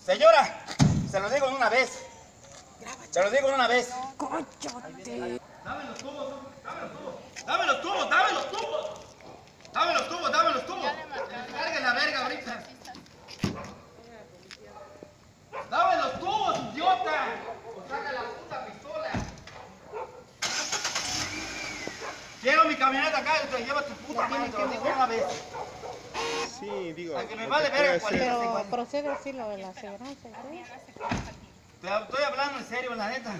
Señora, se lo digo de una vez. Se lo digo de una vez. ¡Cállate! Dame los tubos, dame los tubos. Dame los tubos, dame los tubos. Dame los tubos, dame los tubos. Cargue la verga ahorita. Dame los tubos, idiota. O saca la puta pistola. Quiero mi camioneta acá y te lleva tu puta madre, te lo digo una vez. Sí, digo. A que me vale verga cualquier Pero cosa. procede así lo de la aseguranza. Estoy hablando en serio, la neta.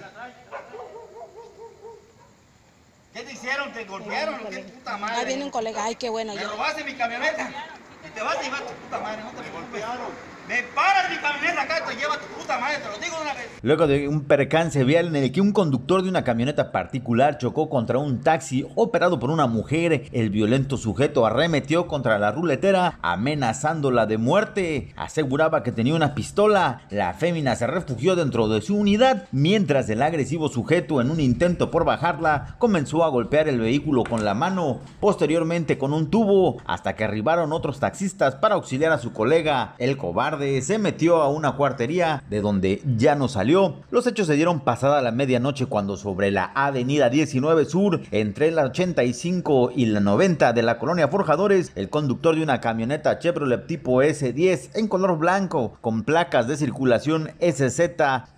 ¿Qué te hicieron? ¿Te golpearon? ¿Qué puta madre? Ahí viene un colega, ay, qué bueno. Me Yo. robaste mi camioneta y te vas a llevar tu puta madre, no te preocupes. Me paras mi camioneta acá y te lleva tu puta madre, te lo digo de una vez. Luego de un percance vial en el que un conductor de una camioneta particular chocó contra un taxi operado por una mujer, el violento sujeto arremetió contra la ruletera amenazándola de muerte. Aseguraba que tenía una pistola. La fémina se refugió dentro de su unidad, mientras el agresivo sujeto, en un intento por bajarla, comenzó a golpear el vehículo con la mano, posteriormente con un tubo, hasta que arribaron otros taxistas para auxiliar a su colega. El cobarde se metió a una cuartería de donde ya no salió. Los hechos se dieron pasada la medianoche cuando sobre la avenida 19 Sur, entre la 85 y la 90 de la colonia Forjadores, el conductor de una camioneta Chevrolet tipo S10 en color blanco con placas de circulación SZ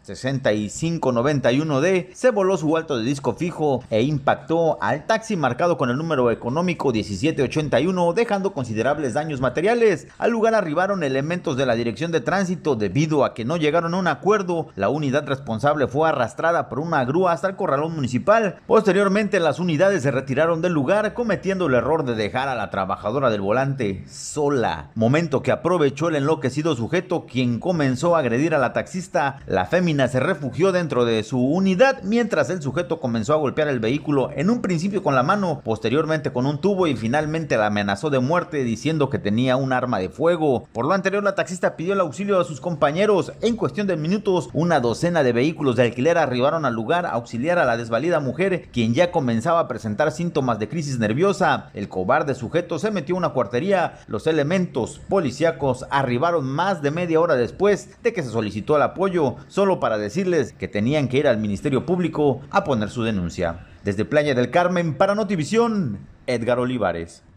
6591D se voló su alto de disco fijo e impactó al taxi marcado con el número económico 1781, dejando considerables daños materiales. Al lugar arribaron elementos de la Dirección de Tránsito. Debido a que no llegaron a un acuerdo, la unidad responsable fue arrastrada por una grúa hasta el corralón municipal. Posteriormente, las unidades se retiraron del lugar, cometiendo el error de dejar a la trabajadora del volante sola, momento que aprovechó el enloquecido sujeto, quien comenzó a agredir a la taxista. La fémina se refugió dentro de su unidad, mientras el sujeto comenzó a golpear el vehículo, en un principio con la mano, posteriormente con un tubo y finalmente la amenazó de muerte diciendo que tenía un arma de fuego. Por lo anterior, la taxista pidió el auxilio a sus compañeros. En cuestión de minutos, una docena de vehículos de alquiler arribaron al lugar a auxiliar a la desvalida mujer, quien ya comenzaba a presentar síntomas de crisis nerviosa. El cobarde sujeto se metió a una cuartería. Los elementos policíacos arribaron más de media hora después de que se solicitó el apoyo, solo para decirles que tenían que ir al Ministerio Público a poner su denuncia. Desde Playa del Carmen, para Notivisión, Edgar Olivares.